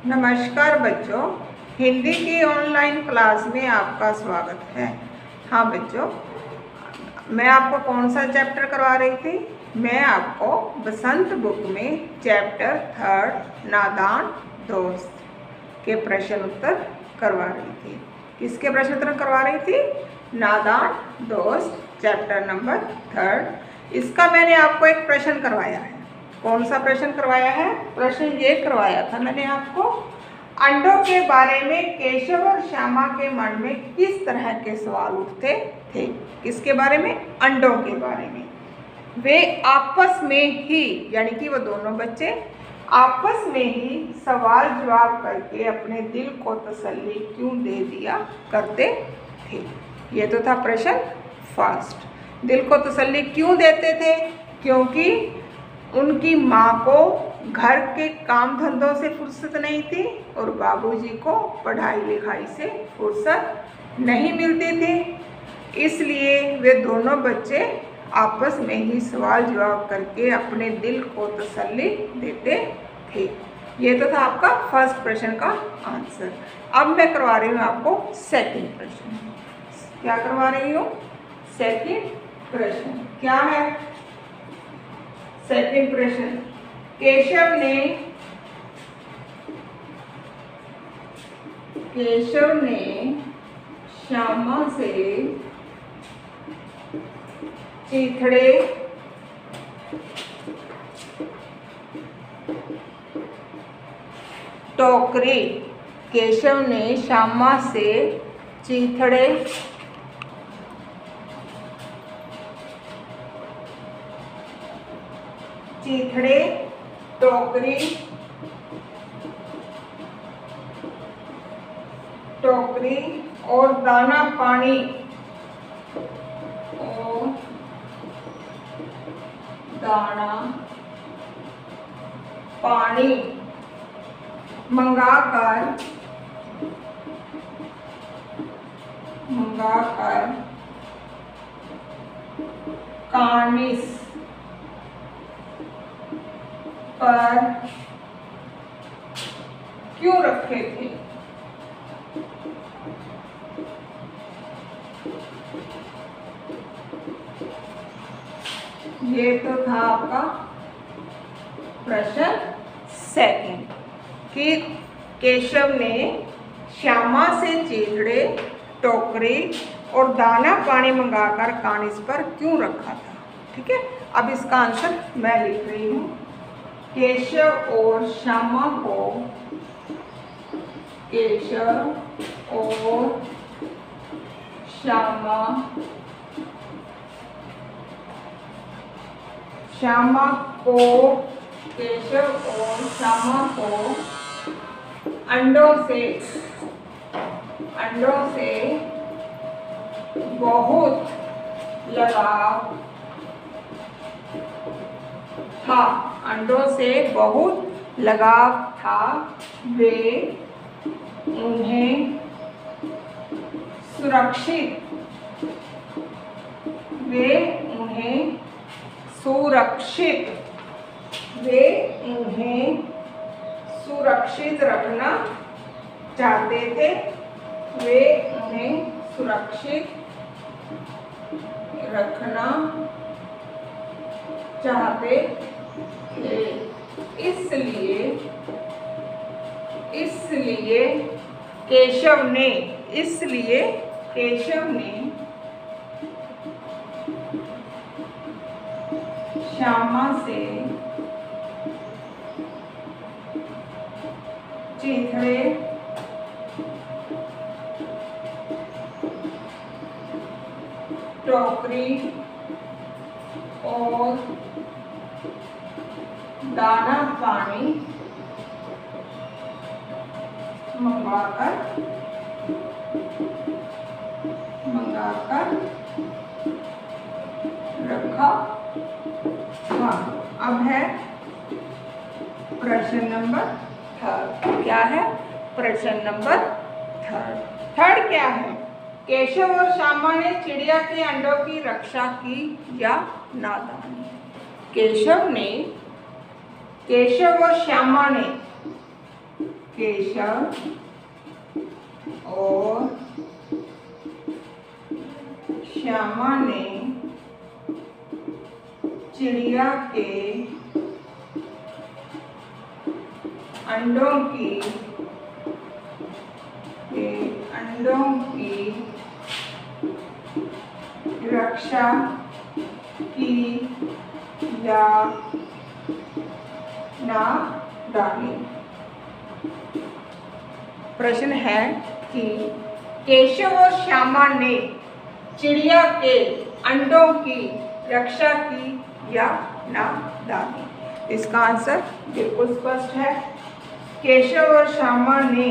नमस्कार बच्चों, हिंदी की ऑनलाइन क्लास में आपका स्वागत है। हाँ बच्चों, मैं आपको कौन सा चैप्टर करवा रही थी? मैं आपको बसंत बुक में चैप्टर 3 नादान दोस्त के प्रश्न उत्तर करवा रही थी। किसके प्रश्न उत्तर करवा रही थी? नादान दोस्त चैप्टर नंबर 3। इसका मैंने आपको एक प्रश्न करवाया है। कौन सा प्रश्न करवाया है? प्रश्न ये करवाया था मैंने आपको, अंडों के बारे में केशव और श्यामा के मन में किस तरह के सवाल उठते थे? किसके बारे में? अंडों के बारे में। वे आपस में ही, यानी कि वो दोनों बच्चे आपस में ही सवाल जवाब करके अपने दिल को तसल्ली क्यों दे दिया करते थे? ये तो था प्रश्न फर्स्ट। दिल को तसल्ली क्यों देते थे? क्योंकि उनकी माँ को घर के काम धंधों से फुर्सत नहीं थी और बाबूजी को पढ़ाई लिखाई से फुर्सत नहीं मिलती थी। इसलिए वे दोनों बच्चे आपस में ही सवाल जवाब करके अपने दिल को तसल्ली देते थे। ये तो था आपका फर्स्ट प्रश्न का आंसर। अब मैं करवा रही हूँ आपको सेकंड प्रश्न। क्या करवा रही हूँ? सेकंड प्रश्न क्या है? सेकंड प्रश्न, केशव ने श्यामा से चीथड़े टोकरी। केशव ने श्यामा से चीथड़े टोकरी और दाना पानी मंगाकर कानिस पर क्यों रखे थे? ये तो था आपका प्रश्न सेकंड कि केशव ने श्यामा से चीथड़े टोकरी और दाना पानी मंगाकर कानिस पर क्यों रखा था। ठीक है, अब इसका आंसर मैं लिख रही हूँ। केशव और श्यामा को अंडों से बहुत लगाव था। वे उन्हें सुरक्षित रखना चाहते थे। इसलिए केशव ने श्यामा से चीथड़े टोकरी और दाना पानी मंगाकर रखा। अब है प्रश्न नंबर थर्ड। क्या है? प्रश्न नंबर थर्ड क्या है? केशव और श्यामा ने चिड़िया के अंडों की रक्षा की या नादानी? केशव और श्यामा ने केशव और श्यामा ने चिड़िया के अंडों की रक्षा की या नादानी। प्रश्न है कि केशव और श्यामा ने चिड़िया के अंडों की रक्षा की या नादानी। इसका आंसर बिल्कुल स्पष्ट है। केशव और श्यामा ने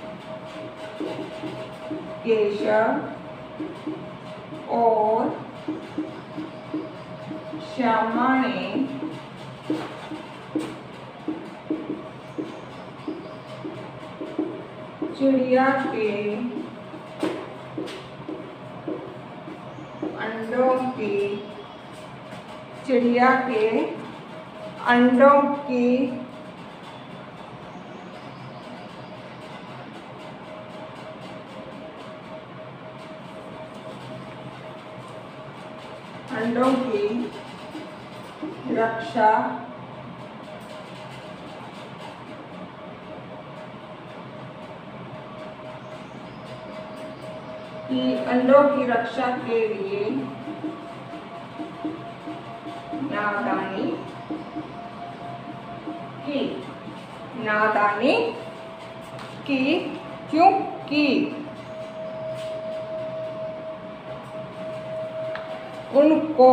चिड़िया के अंडों की रक्षा के लिए नादानी की। क्यों की? उनको,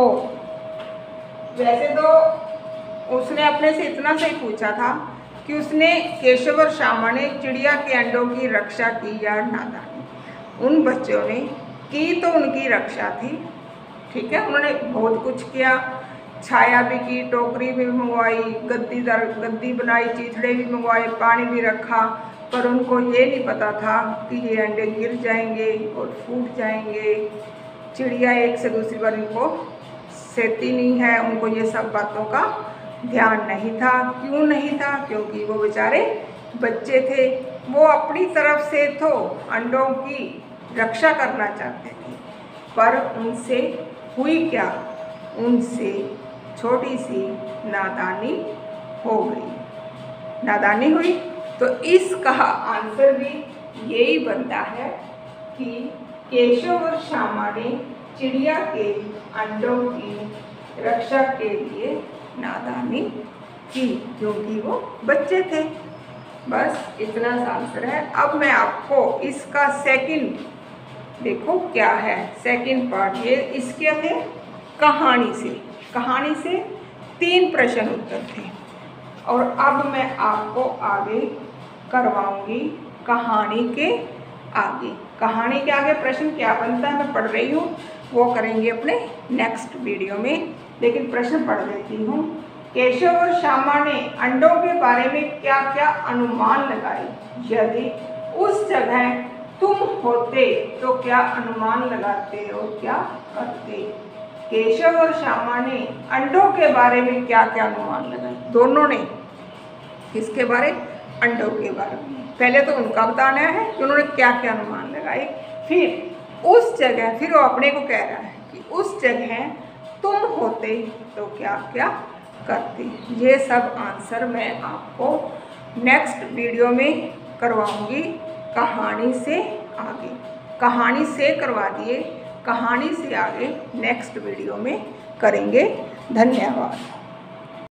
वैसे तो उसने अपने से इतना सही पूछा था कि उसने केशव और श्यामा ने चिड़िया के अंडों की रक्षा की या नादानी। उन बच्चों ने की तो उनकी रक्षा थी, ठीक है, उन्होंने बहुत कुछ किया, छाया भी की, टोकरी भी मंगवाई, गद्दी बनाई, चीथड़े भी मंगवाए, पानी भी रखा, पर उनको ये नहीं पता था कि ये अंडे गिर जाएंगे और फूट जाएंगे। चिड़िया एक से दूसरी बार इनको सेती नहीं है, उनको ये सब बातों का ध्यान नहीं था। क्यों नहीं था? क्योंकि वो बेचारे बच्चे थे, वो अपनी तरफ से तो अंडों की रक्षा करना चाहते थे, पर उनसे हुई क्या? उनसे छोटी सी नादानी हो गई, नादानी हुई। तो इसका आंसर भी यही बनता है कि केशव और श्यामा ने चिड़िया के अंडों की रक्षा के लिए नादानी की, क्योंकि वो बच्चे थे। बस इतना सा आंसर है। अब मैं आपको इसका सेकंड, देखो क्या है सेकंड पार्ट, ये इसके थे कहानी से 3 प्रश्न उत्तर थे, और अब मैं आपको आगे करवाऊंगी कहानी के आगे प्रश्न क्या बनता है मैं पढ़ रही हूँ, वो करेंगे अपने नेक्स्ट वीडियो में। लेकिन प्रश्न पढ़ लेती हूँ। केशव और श्यामा ने अंडों के बारे में क्या क्या अनुमान लगाए? यदि उस जगह तुम होते तो क्या अनुमान लगाते और क्या करते? केशव और श्यामा ने अंडों के बारे में क्या क्या अनुमान लगाए? दोनों ने किसके बारे? अंडों के बारे में। पहले तो उनका बताना है कि उन्होंने क्या क्या अनुमान लगाए, फिर उस जगह, फिर वो अपने को कह रहा है कि उस जगह तुम होते तो क्या क्या करते। ये सब आंसर मैं आपको नेक्स्ट वीडियो में करवाऊंगी कहानी से आगे। कहानी से करवा दिए, कहानी से आगे नेक्स्ट वीडियो में करेंगे। धन्यवाद।